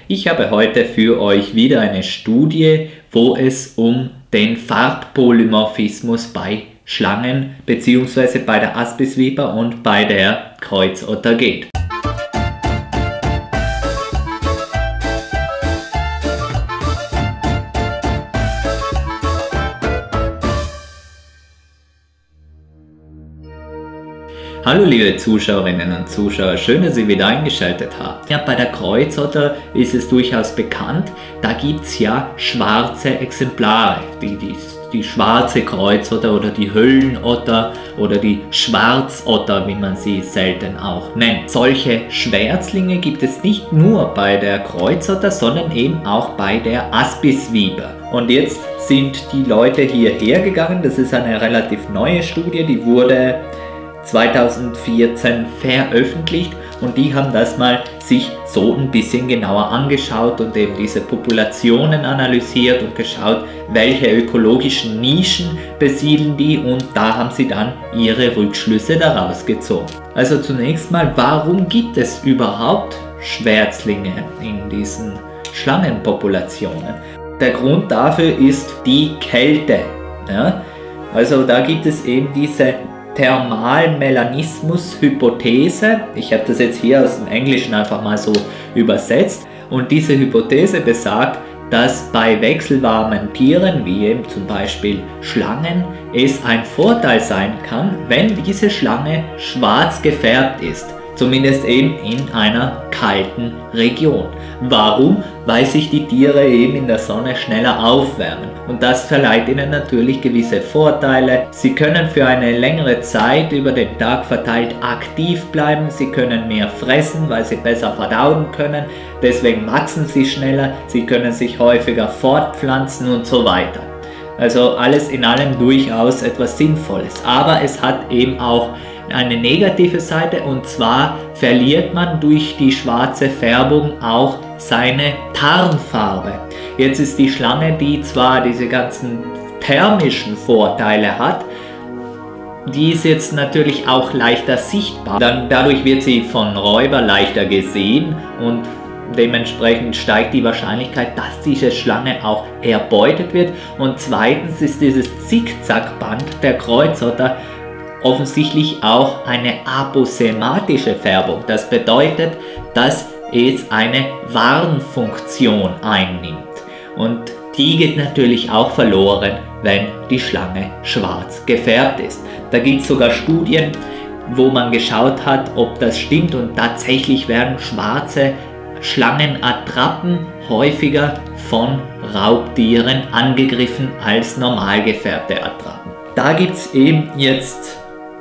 Ich habe heute für euch wieder eine Studie, wo es um den Farbpolymorphismus bei Schlangen bzw. bei der Aspisviper und bei der Kreuzotter geht. Hallo liebe Zuschauerinnen und Zuschauer, schön, dass ihr wieder eingeschaltet habt. Ja, bei der Kreuzotter ist es durchaus bekannt, da gibt es ja schwarze Exemplare. Die schwarze Kreuzotter oder die Höllenotter oder die Schwarzotter, wie man sie selten auch nennt. Solche Schwärzlinge gibt es nicht nur bei der Kreuzotter, sondern eben auch bei der Aspisviper. Und jetzt sind die Leute hierher gegangen, das ist eine relativ neue Studie, die wurde 2014 veröffentlicht und die haben das mal sich so ein bisschen genauer angeschaut und eben diese Populationen analysiert und geschaut, welche ökologischen Nischen besiedeln die, und da haben sie dann ihre Rückschlüsse daraus gezogen. Also zunächst mal, warum gibt es überhaupt Schwärzlinge in diesen Schlangenpopulationen? Der Grund dafür ist die Kälte. Ja? Also da gibt es eben diese Thermalmelanismus-Hypothese. Ich habe das jetzt hier aus dem Englischen einfach mal so übersetzt. Und diese Hypothese besagt, dass bei wechselwarmen Tieren, wie eben zum Beispiel Schlangen, es ein Vorteil sein kann, wenn diese Schlange schwarz gefärbt ist. Zumindest eben in einer kalten Region. Warum? Weil sich die Tiere eben in der Sonne schneller aufwärmen. Und das verleiht ihnen natürlich gewisse Vorteile. Sie können für eine längere Zeit über den Tag verteilt aktiv bleiben. Sie können mehr fressen, weil sie besser verdauen können. Deswegen wachsen sie schneller. Sie können sich häufiger fortpflanzen und so weiter. Also alles in allem durchaus etwas Sinnvolles. Aber es hat eben auch eine negative Seite, und zwar verliert man durch die schwarze Färbung auch seine Tarnfarbe. Jetzt ist die Schlange, die zwar diese ganzen thermischen Vorteile hat, die ist jetzt natürlich auch leichter sichtbar. Dadurch wird sie von Räubern leichter gesehen und dementsprechend steigt die Wahrscheinlichkeit, dass diese Schlange auch erbeutet wird. Und zweitens ist dieses Zickzackband der Kreuzotter offensichtlich auch eine aposematische Färbung. Das bedeutet, dass es eine Warnfunktion einnimmt. Und die geht natürlich auch verloren, wenn die Schlange schwarz gefärbt ist. Da gibt es sogar Studien, wo man geschaut hat, ob das stimmt, und tatsächlich werden schwarze Schlangenattrappen häufiger von Raubtieren angegriffen als normal gefärbte Attrappen. Da gibt es eben jetzt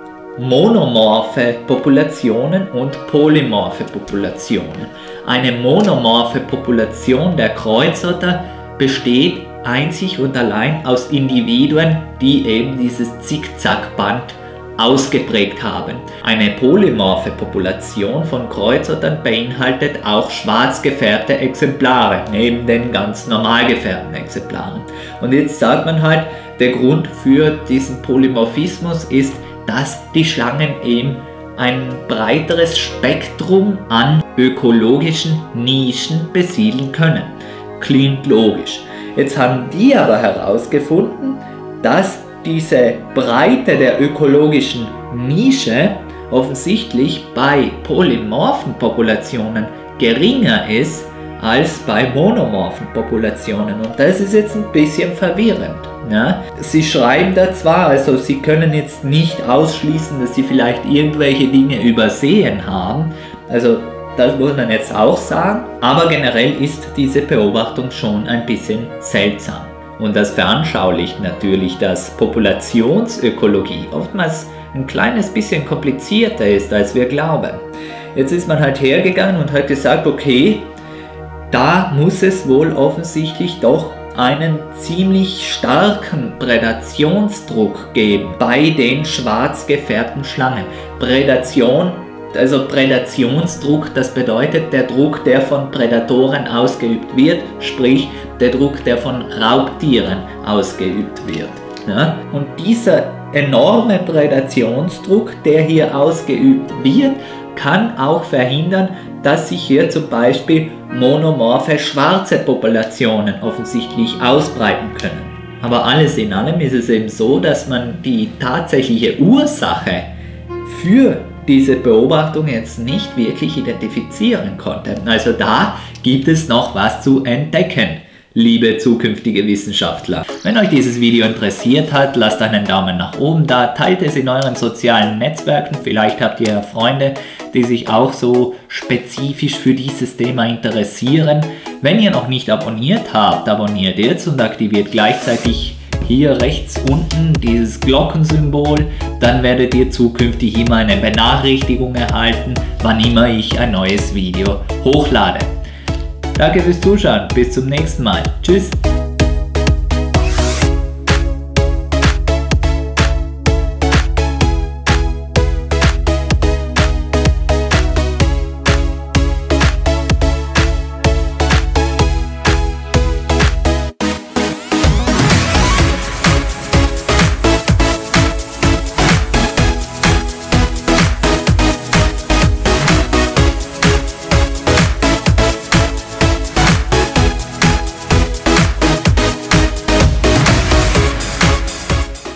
monomorphe Populationen und polymorphe Populationen. Eine monomorphe Population der Kreuzotter besteht einzig und allein aus Individuen, die eben dieses Zickzackband ausgeprägt haben. Eine polymorphe Population von Kreuzottern beinhaltet auch schwarz gefärbte Exemplare, neben den ganz normal gefärbten Exemplaren. Und jetzt sagt man halt, der Grund für diesen Polymorphismus ist, dass die Schlangen eben ein breiteres Spektrum an ökologischen Nischen besiedeln können. Klingt logisch. Jetzt haben die aber herausgefunden, dass diese Breite der ökologischen Nische offensichtlich bei polymorphen Populationen geringer ist als bei monomorphen Populationen. Und das ist jetzt ein bisschen verwirrend. Ja? Sie schreiben da zwar, also sie können jetzt nicht ausschließen, dass sie vielleicht irgendwelche Dinge übersehen haben. Also das muss man jetzt auch sagen. Aber generell ist diese Beobachtung schon ein bisschen seltsam. Und das veranschaulicht natürlich, dass Populationsökologie oftmals ein kleines bisschen komplizierter ist, als wir glauben. Jetzt ist man halt hergegangen und hat gesagt, okay, da muss es wohl offensichtlich doch einen ziemlich starken Prädationsdruck geben bei den schwarz gefärbten Schlangen. Prädationsdruck, das bedeutet der Druck, der von Prädatoren ausgeübt wird, sprich der Druck, der von Raubtieren ausgeübt wird. Ja? Und dieser enorme Prädationsdruck, der hier ausgeübt wird, kann auch verhindern, dass sich hier zum Beispiel monomorphe schwarze Populationen offensichtlich ausbreiten können. Aber alles in allem ist es eben so, dass man die tatsächliche Ursache für diese Beobachtung jetzt nicht wirklich identifizieren konnte. Also da gibt es noch was zu entdecken, liebe zukünftige Wissenschaftler. Wenn euch dieses Video interessiert hat, lasst einen Daumen nach oben da, teilt es in euren sozialen Netzwerken, vielleicht habt ihr ja Freunde, die sich auch so spezifisch für dieses Thema interessieren. Wenn ihr noch nicht abonniert habt, abonniert jetzt und aktiviert gleichzeitig hier rechts unten dieses Glockensymbol, dann werdet ihr zukünftig immer eine Benachrichtigung erhalten, wann immer ich ein neues Video hochlade. Danke fürs Zuschauen, bis zum nächsten Mal. Tschüss!